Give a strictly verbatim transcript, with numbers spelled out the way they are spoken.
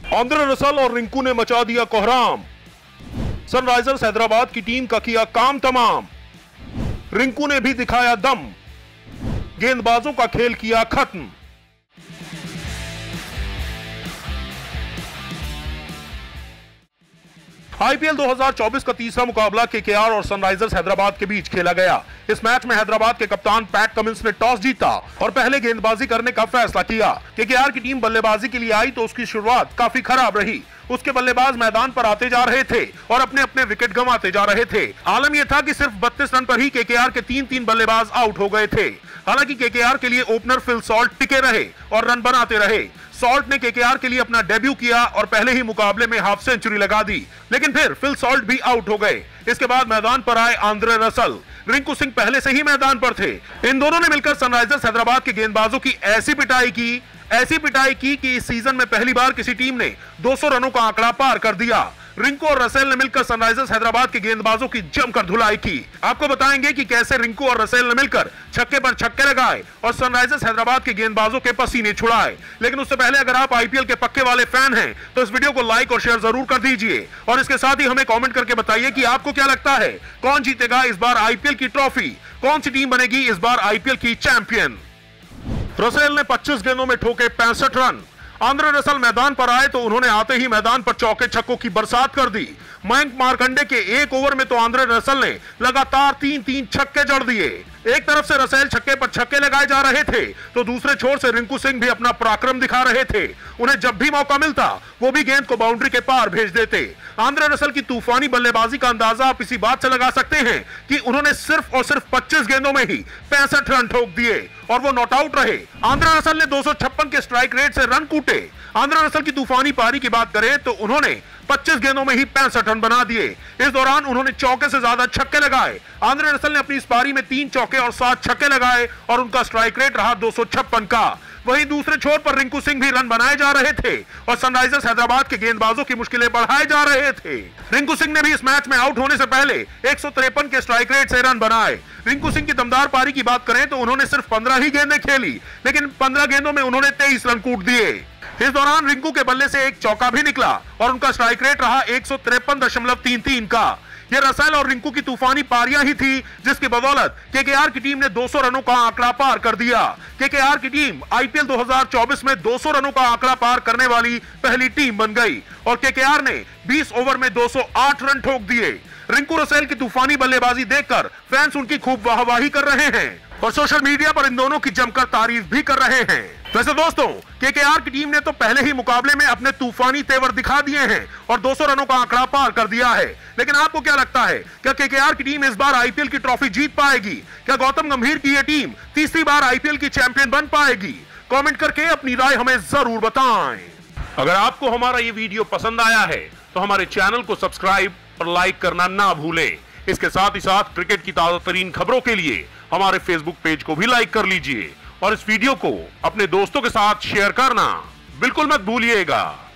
Andre Russell और रिंकू ने मचा दिया कोहराम। सनराइजर्स हैदराबाद की टीम का किया काम तमाम। रिंकू ने भी दिखाया दम, गेंदबाजों का खेल किया खत्म। आईपीएल दो हज़ार चौबीस का तीसरा मुकाबला केकेआर और सनराइजर्स हैदराबाद के बीच खेला गया। इस मैच में हैदराबाद के कप्तान पैट कमिंस ने टॉस जीता और पहले गेंदबाजी करने का फैसला किया। केकेआर की टीम बल्लेबाजी के लिए आई तो उसकी शुरुआत काफी खराब रही। उसके बल्लेबाज मैदान पर आते जा रहे थे और अपने अपने विकेट गंवाते जा रहे थे। आलम यह था कि सिर्फ बत्तीस रन पर ही केकेआर के तीन तीन बल्लेबाज आउट हो गए थे। हालांकि केकेआर के लिए ओपनर फिल सॉल्ट टिके रहे और रन बनाते रहे। सॉल्ट ने केकेआर के लिए अपना डेब्यू किया और पहले ही मुकाबले में हाफ सेंचुरी लगा दी, लेकिन फिर फिल सॉल्ट भी आउट हो गए। इसके बाद मैदान पर आए आंद्रे रसल। रिंकू सिंह पहले से ही मैदान पर थे। इन दोनों ने मिलकर सनराइजर्स हैदराबाद के गेंदबाजों की ऐसी पिटाई की ऐसी पिटाई की कि इस सीजन में पहली बार किसी टीम ने दो सौ रनों का आंकड़ा पार कर दिया। रिंकू और रसेल ने मिलकर सनराइजर्स हैदराबाद के गेंदबाजों की जमकर धुलाई की। आपको बताएंगे कि कैसे रिंकू और रसेल ने मिलकर छक्के पर छक्के लगाए और सनराइजर्स हैदराबाद के गेंदबाजों के पसीने छुड़ाए। लेकिन उससे पहले अगर आप आईपीएल के पक्के वाले फैन हैं तो इस वीडियो को लाइक और शेयर जरूर कर दीजिए और इसके साथ ही हमें कमेंट करके बताइए कि आपको क्या लगता है कौन जीतेगा इस बार आईपीएल की ट्रॉफी, कौन सी टीम बनेगी इस बार आईपीएल की चैंपियन। रसेल ने पच्चीस गेंदों में ठोके पैंसठ रन। आंद्रे रसल मैदान पर आए तो उन्होंने आते ही मैदान पर चौके छक्कों की बरसात कर दी। मयंक मार्कंडे के एक ओवर में तो आंद्रे रसल ने लगातार तीन तीन छक्के जड़ दिए। एक तरफ से रसेल छक्के पर छक्के लगाए जा रहे थे तो दूसरे छोर से रिंकू सिंह भी अपना पराक्रम दिखा रहे थे। उन्हें जब भी मौका मिलता वो भी गेंद को बाउंड्री के पार भेज देते। आंद्रे रसल की तूफानी बल्लेबाजी का अंदाजा आप इसी बात से लगा सकते हैं कि उन्होंने सिर्फ और सिर्फ पच्चीस गेंदों में ही पैंसठ रन ठोक दिए और वो नॉट आउट रहे। आंद्रे रसल ने दो सौ छप्पन के स्ट्राइक रेट से रन कूटे। आंद्रे रसल की तूफानी पारी की बात करें तो उन्होंने पच्चीस गेंदों में ही पैंसठ रन बना दिए। इस दौरान उन्होंने चौके से ज्यादा छक्के लगाए। आंद्रे रसल ने अपनी इस पारी में तीन चौके और सात छक्के लगाए और उनका स्ट्राइक रेट रहा दो सौ छप्पन का। वहीं दूसरे छोर पर रिंकू सिंह भी रन बनाए जा रहे थे और सनराइजर्स हैदराबाद के गेंदबाजों की मुश्किलें बढ़ाए जा रहे थे। रिंकू सिंह ने भी इस मैच में आउट होने से पहले एक सौ तिरपन के स्ट्राइक रेट से रन बनाए। रिंकू सिंह की दमदार पारी की बात करें तो उन्होंने सिर्फ पंद्रह ही गेंदें खेली, लेकिन पंद्रह गेंदों में उन्होंने तेईस रन कूट दिए। इस दौरान रिंकू के बल्ले से एक चौका भी निकला और उनका स्ट्राइक रेट रहा एक सौ तिरपन दशमलव तीन तीन का। यह रसेल और रिंकू की तूफानी पारियां ही थी जिसकी बदौलत केकेआर की टीम ने दो सौ रनों का आंकड़ा पार कर दिया। केकेआर की टीम आईपीएल दो हज़ार चौबीस में दो सौ रनों का आंकड़ा पार करने वाली पहली टीम बन गई और केकेआर ने बीस ओवर में दो सौ आठ रन ठोक दिए। रिंकू रसेल की तूफानी बल्लेबाजी देखकर फैंस उनकी खूब वाहवाही कर रहे हैं और सोशल मीडिया पर इन दोनों की जमकर तारीफ भी कर रहे हैं। वैसे दोस्तों, केकेआर की टीम ने तो पहले ही मुकाबले में अपने तूफानी तेवर दिखा दिए हैं और दो सौ रनों का आंकड़ा पार कर दिया है। लेकिन आपको क्या लगता है, क्या केकेआर की टीम इस बार आईपीएल की ट्रॉफी जीत पाएगी? क्या गौतम गंभीर की यह टीम तीसरी बार आईपीएल की चैंपियन बन पाएगी? कमेंट करके अपनी राय हमें जरूर बताएं। अगर आपको हमारा ये वीडियो पसंद आया है तो हमारे चैनल को सब्सक्राइब और लाइक करना ना भूलें। इसके साथ ही साथ क्रिकेट की ताजा तरीन खबरों के लिए हमारे फेसबुक पेज को भी लाइक कर लीजिए और इस वीडियो को अपने दोस्तों के साथ शेयर करना बिल्कुल मत भूलिएगा।